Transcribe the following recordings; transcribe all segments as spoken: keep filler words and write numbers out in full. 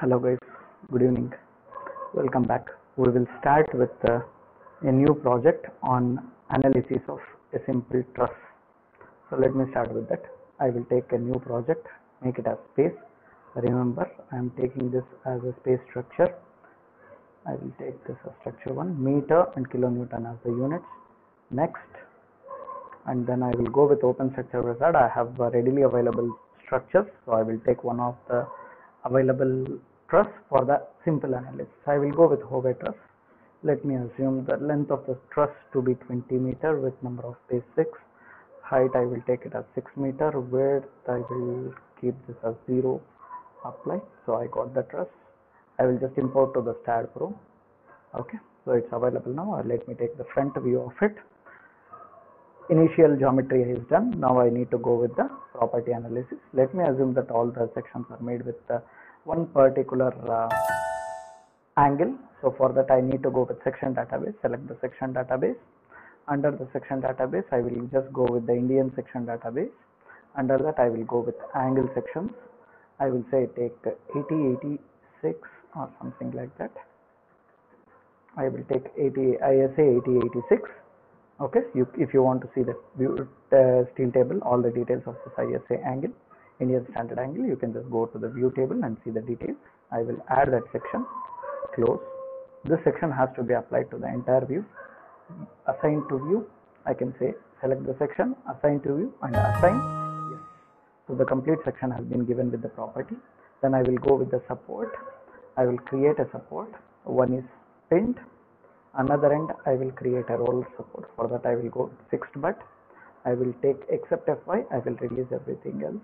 Hello guys, good evening. Welcome back. We will start with uh, a new project on analysis of a simple truss. So let me start with that. I will take a new project, make it as space. Remember, I am taking this as a space structure. I will take this as structure one, meter and kilonewton as the units. Next, and then I will go with open structure wizard. I have uh, readily available structures, so I will take one of the available truss for the simple analysis. I will go with Howe truss. Let me assume the length of the truss to be twenty meter with number of base six. Height I will take it as six meter. Width I will keep this as zero. Apply. So I got the truss. I will just import to the S T A D Pro. Okay, so it's available now. Uh, let me take the front view of it. Initial geometry is done. Now I need to go with the property analysis. Let me assume that all the sections are made with uh, one particular uh, angle. So for that I need to go with section database. Select the section database. Under the section database I will just go with the Indian section database. Under that I will go with angle sections. I will say take eighty, eighty-six or something like that. I will take eighty, I say eighty, eighty-six. Okay, you, if you want to see the view, uh, steel table, all the details of this I S A angle, Indian standard angle, you can just go to the view table and see the details. I will add that section, close. This section has to be applied to the entire view. Assign to view, I can say select the section, assign to view and assign, yes. So the complete section has been given with the property. Then I will go with the support. I will create a support. One is pinned. Another end I will create a roller support. For that I will go fixed butt. I will take except F Y. I will release everything else.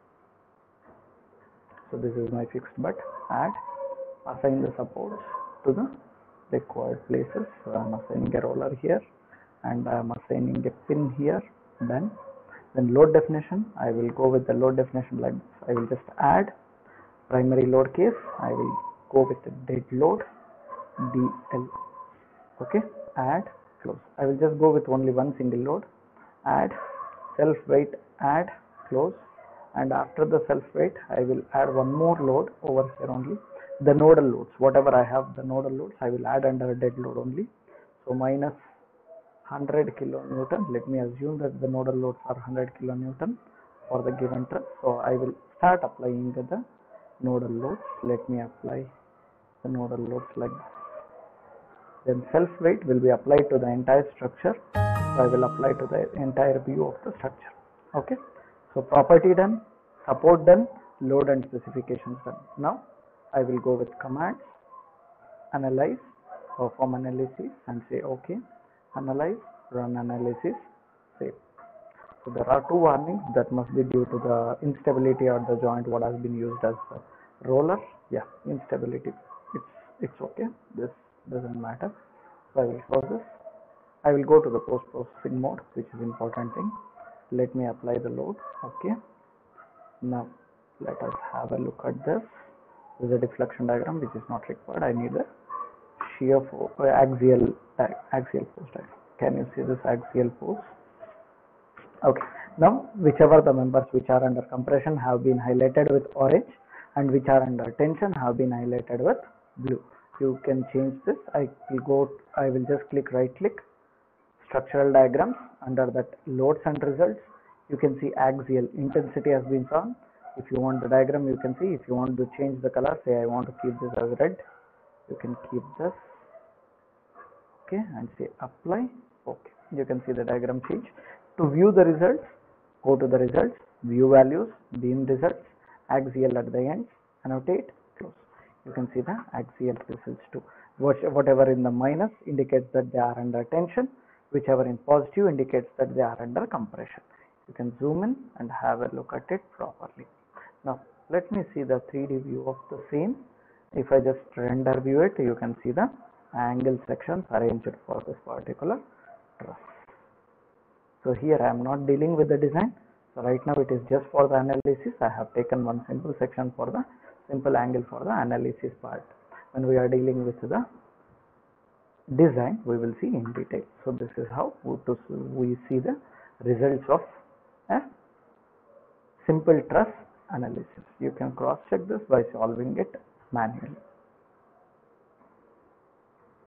So this is my fixed butt. Add, assign the supports to the required places. So I am assigning a roller here and I am assigning a pin here. Done. Then load definition. I will go with the load definition like this. I will just add primary load case. I will go with the dead load D L. Okay, add, close. I will just go with only one single load. Add, self weight, add, close. And after the self weight I will add one more load over here only. The nodal loads, whatever I have the nodal loads I will add under a dead load only. So minus one hundred kilonewton. Let me assume that the nodal loads are one hundred kilonewton for the given truss. So I will start applying the nodal loads. Let me apply the nodal loads like this. Then self weight will be applied to the entire structure. So I will apply to the entire view of the structure. Okay. So property done, support done, load and specifications done. Now I will go with commands, analyze, perform analysis and say okay. Analyze, run analysis, save. So there are two warnings that must be due to the instability or the joint what has been used as a roller. Yeah, instability. It's it's okay. This doesn't matter. So I will close this. I will go to the post processing mode, which is important thing. Let me apply the load. Okay. Now let us have a look at this. This is a deflection diagram which is not required. I need a shear force, uh, axial uh, axial force diagram. Can you see this axial force? Okay. Now whichever the members which are under compression have been highlighted with orange and which are under tension have been highlighted with blue. You can change this. I will go, I will just click right click, structural diagrams. Under that loads and results, you can see axial intensity has been found. If you want the diagram, you can see. If you want to change the color, say I want to keep this as red, you can keep this. Okay, and say apply. Okay, you can see the diagram change. To view the results, go to the results, view values, beam results, axial at the ends, annotate, close. You can see the axial results too. Whatever in the minus indicates that they are under tension, whichever in positive indicates that they are under compression. You can zoom in and have a look at it properly. Now let me see the three D view of the same. If I just render view it, you can see the angle sections arranged for this particular truss. So here I am not dealing with the design. So right now it is just for the analysis. I have taken one simple section for the simple angle for the analysis part. When we are dealing with the design, we will see in detail. So this is how we see the results of a simple truss analysis. You can cross check this by solving it manually.